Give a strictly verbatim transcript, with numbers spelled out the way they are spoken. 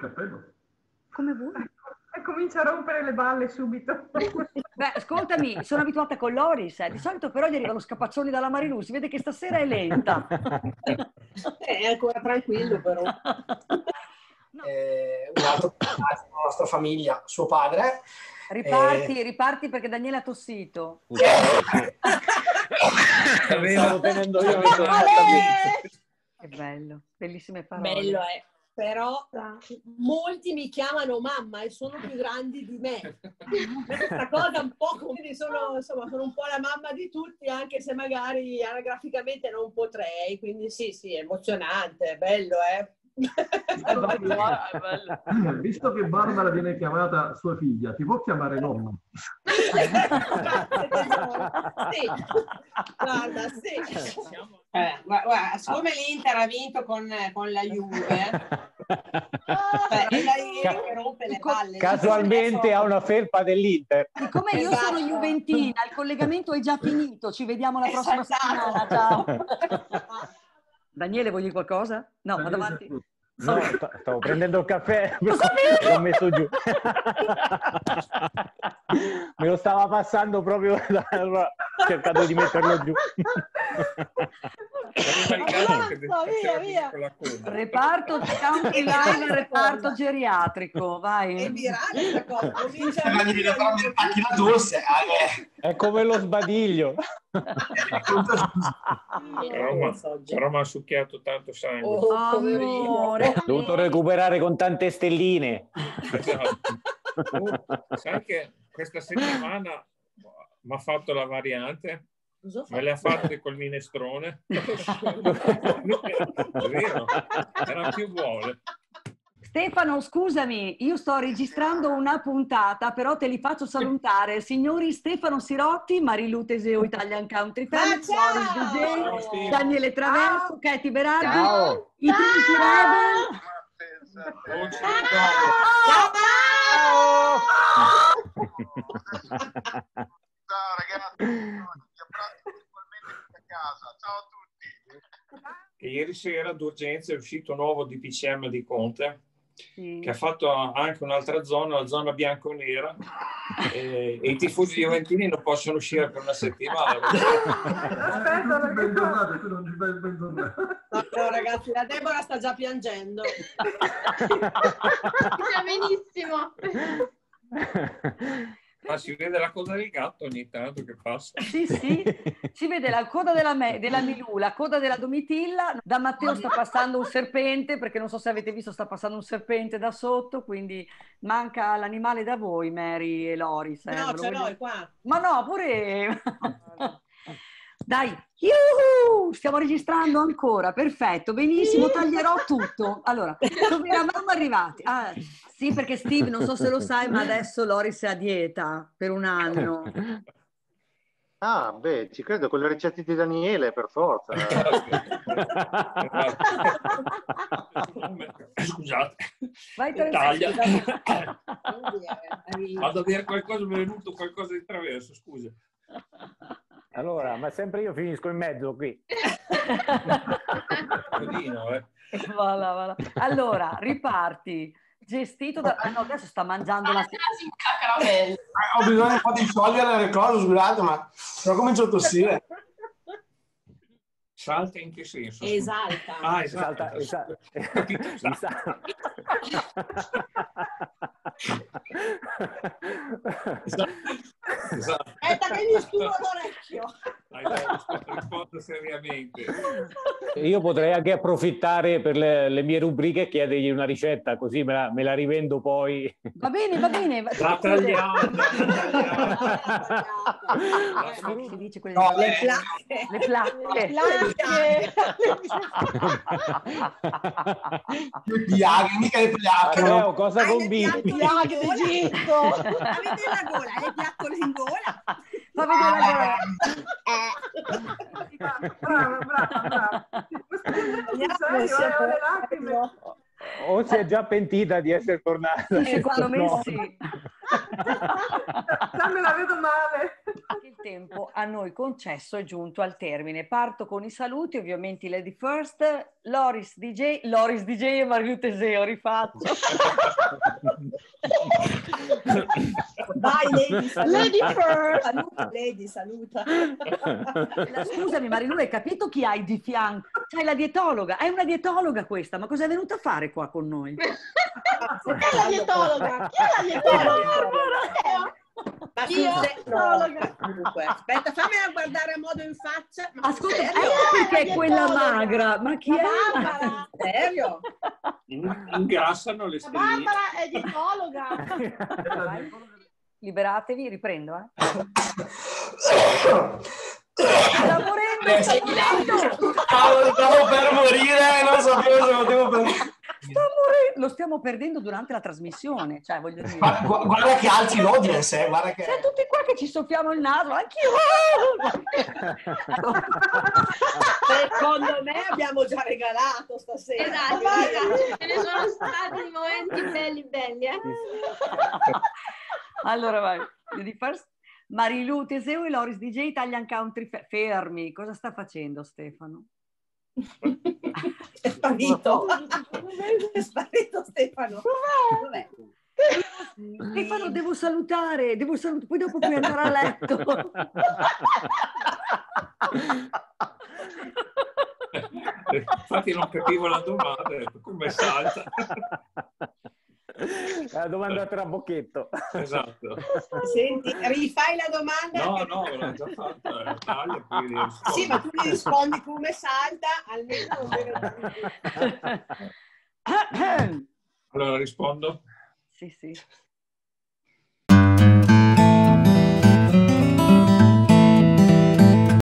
cappello. Come vuoi. E comincia a rompere le balle subito. Beh, ascoltami, sono abituata con Loris, eh. Di solito però gli arrivano scapaccioni dalla Marilu, si vede che stasera è lenta. È ancora tranquillo però. No. Eh, un altro personaggio della nostra famiglia, suo padre. Riparti, eh, riparti perché Daniele ha tossito. Stavo tenendo io. Che bello, bellissime parole. Bello è. Però molti mi chiamano mamma e sono più grandi di me. Questa cosa un po' come sono, insomma, sono un po' la mamma di tutti, anche se magari anagraficamente non potrei. Quindi sì, sì, è emozionante, è bello, eh. È bello, è bello. Visto che Barbara viene chiamata sua figlia, ti può chiamare nonna? Sì, guarda, sì. Eh, guarda, guarda, siccome l'Inter ha vinto con, con la Juve, beh, è la Juve che rompe le palle. Casualmente ha una felpa dell'Inter. Siccome io Esatto. sono juventina, il collegamento è già finito, ci vediamo la prossima Esatto. settimana, ciao. Daniele, vuoi dire qualcosa? No, vado avanti. No, st- stavo prendendo il caffè, Lo sapevo! l'ho messo giù. Me lo stava passando proprio, da... cercando di metterlo giù. Via, via. Reparto country line, reparto geriatrico, È vai. virale questa cosa. Comincia Ma devi a farmi le pacche la tosse. eh. È come lo sbadiglio. Però mi ha succhiato tanto sangue. Oh, poverino. Amore. Ho dovuto recuperare con tante stelline. Esatto. Oh, sai che questa settimana mi ha fatto la variante? Cosa fa? Me le ha fatte col minestrone. È vero, era più buone. Stefano, scusami, io sto registrando una puntata, però te li faccio salutare. Signori Stefano Sirotti, Marilu Teseo Italian Country Family, Ah, ciao! Loris Ciao, Dugé, Steve. Daniele Traverso, Katie Berardi, Ciao. i Trinity Rebel. Non ci Ciao ragazzi, vi abbraccio virtualmente qui a casa. Ciao a tutti. Che ieri sera d'urgenza è uscito un nuovo D P C M di Conte, Sì. che ha fatto anche un'altra zona, la zona bianco-nera, e, e i tifosi juventini non possono uscire per una settimana. Aspetta, perché Bentornato, tu non ci fai il bentornato. No, no, ragazzi, la Deborah sta già piangendo. Va benissimo. Ma si vede la coda del gatto ogni tanto che passa. Sì, sì, si vede la coda della, me, della Milù, la coda della Domitilla, da Matteo sta passando un serpente, perché non so se avete visto, sta passando un serpente da sotto, quindi manca l'animale da voi, Mary e Loris. eh, No, ve lo ce l'ho, vedo- è qua. Ma no, pure... Dai, yuhu! Stiamo registrando ancora, perfetto, benissimo, taglierò tutto. Allora, dove eravamo arrivati? Ah, sì, perché Steve, non so se lo sai, ma adesso Loris è a dieta per un anno. Ah, beh, ci credo con le ricette di Daniele, per forza. Scusate, Vai, Teresa, taglia. Scusate. Vado a dire qualcosa, mi è venuto qualcosa di traverso, scusa. Allora, ma sempre io finisco in mezzo qui. Codino, eh. Voilà, voilà. Allora, riparti. Gestito da... Ah, no, adesso sta mangiando la... Eh, ho bisogno un po' di sciogliere le cose, scusate, ma però comincio a tossire. Salta in che senso? Esalta. Ah, esatto. Salta, esatto. Capito, Esatto. Esatto. Aspetta che gli stuvo l'orecchio. Dai, dai, rispondo, rispondo seriamente. Io potrei anche approfittare per le, le mie rubriche e chiedergli una ricetta, così me la, me la rivendo poi. Va bene, va bene. La tagliata, la tagliata. Ah, si dice quelle... No, le eh, placche. Le placche. le piaghe, mica le piaghe. Matteo, No? cosa Hai le combini? piattole in gola? Avete la gola? Hai le piattole in gola? Fa vedere la gola. brava, brava, brava. Andiamo, Serio, siamo- eh, ho le lacrime. O si è già pentita di essere tornata? Secondo me No. sì. Già me la vedo male. Il tempo a noi concesso è giunto al termine. Parto con i saluti, ovviamente Lady First, Loris D J, Loris D J e Mario Teseo, rifaccio. Vai Lady, saluta. Lady first. Saluta Lady, saluta. La- Scusami Marilu, hai capito chi hai di fianco? C'hai la dietologa, è una dietologa questa, ma cosa è venuta a fare qua con noi? Chi è la dietologa? Chi è la dietologa? Ma tu Io, sei- dietologa. Comunque, aspetta, fammela guardare a modo in faccia. Ma Ascolta, in ecco serio? perché è quella dietologa. magra, ma chi La è? Barbara. In serio? In- Ingrassano le La stelline. Barbara è dietologa. Vai. Liberatevi, riprendo. Eh. Stavo Sta morendo, sta morendo! stavo per morire, non sapevo se potevo per... Sta morendo! Lo stiamo perdendo durante la trasmissione, cioè voglio dire. Ma gu- guarda che alzi l'audience, eh, guarda che... Siamo tutti qua che ci soffiamo il naso, anch'io! Secondo me abbiamo già regalato stasera. Esatto, esatto. Ce ne sono stati momenti belli belli, eh. Allora vai, Lady First. Marilu, Teseo e Loris D J Italian Country Fe- fermi. Cosa sta facendo Stefano? È sparito. È sparito Stefano. Vabbè. Stefano, devo salutare, devo salutare, poi dopo puoi andare a letto. Infatti non capivo la domanda, come salta. La domanda a trabocchetto. Esatto. Senti, rifai la domanda? No, no, l'ho già fatta. eh, Taglia, poi rispondo. Sì, ma tu mi rispondi come salta, almeno non deve... Allora rispondo. Sì, sì.